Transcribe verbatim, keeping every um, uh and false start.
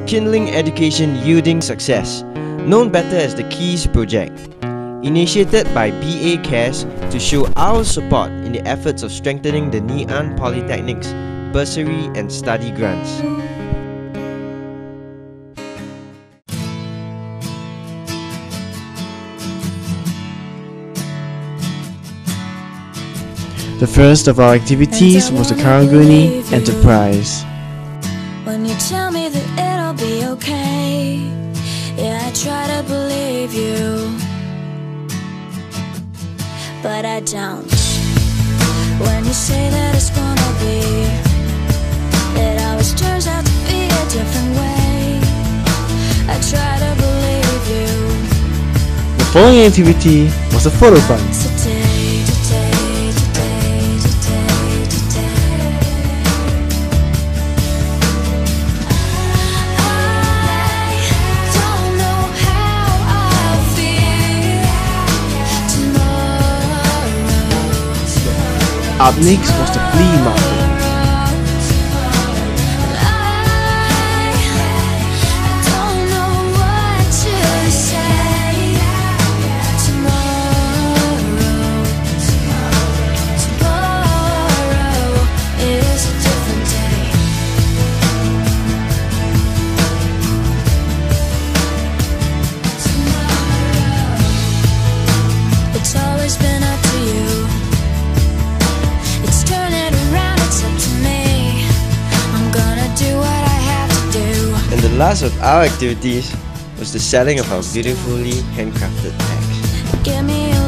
Kindling education yielding success, known better as the KEYS project, initiated by B A Cares to show our support in the efforts of strengthening the Ngee Ann Polytechnic's bursary and study grants. The first of our activities was the Karanguni Enterprise. When you tell me that it'll be okay, yeah, I try to believe you, but I don't. When you say that it's gonna be, it always turns out to be a different way. I try to believe you. The following activity was a photo fun. Today, today, today, today, today. I don't know how I'll feel tomorrow. Up next was the flea market. It's always been up to you. It's turning around, it's up to me. I'm gonna do what I have to do. And the last of our activities was the selling of our beautifully handcrafted bags. Give me